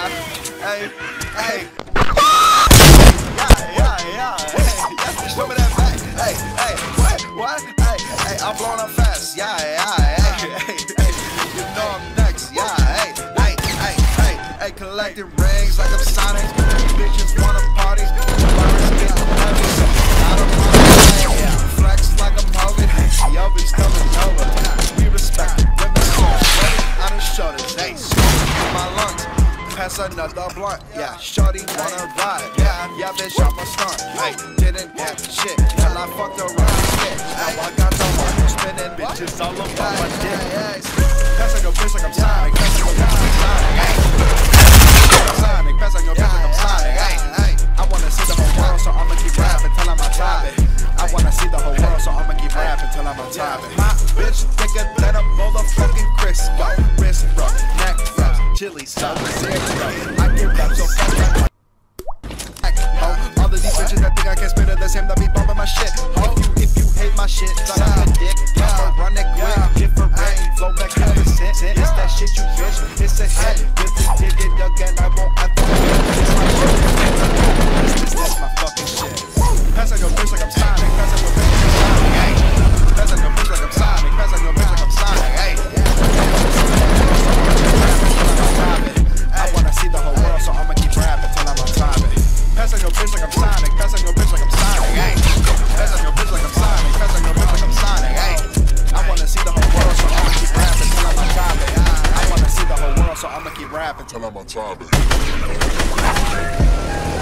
Hey, hey. Yeah. Hey, show me that back. Hey, what? Hey, I'm blowing up fast. Yeah. Hey, you know I'm next. Yeah, hey, collecting rings like I'm Sonic. Bitches wanna party. Flex like I'm Hogan. Yo, be coming over. We respect the women so I done showed it. Hey, in my lungs. Pass another blunt, yeah. Shorty wanna ride, yeah, bitch, I'm a stunt. Hey, didn't get shit, till I fucked around, shit. Now I got the one spinning bitches all over my dick. Pass on your bitch like I'm Sonic, pass on your bitch like I'm Sonic, pass on your bitch like I'm Sonic, hey. I wanna see the whole world, so I'ma keep rapping till I'm on top of it. I wanna see the whole world, so I'ma keep rapping till I'm on top of it. My bitch thicker than a bowl of fucking Crisco. Wrist bro, neck rubs, chili sauce, I get rap so fast. All of these bitches that think I can spit it the same that be bumping my shit. If you hate my shit, suck a dick. I'ma run it quick, different, flow back 10%. It's that shit you bitch, it's a hit. With the ticket again, I won't have to. That's my fucking shit. Pass on your bitch like I'm Sonic. Pass on your bitch like I'm Sonic. Hey. Pass on your bitch like I'm Sonic. Pass on your bitch like I'm Sonic. Hey. I wanna see the whole world, so I'ma keep rapping till I'm on top of it. Pass on your bitch like I'm Sonic. Pass on your bitch like I'm Sonic. Hey. Pass on your bitch like I'm Sonic. Pass on your bitch like I'm Sonic. Hey. I wanna see the whole world, so I'ma keep rapping till I'm on top of it. I wanna see the whole world, so I'ma keep rapping till I'm on top of it.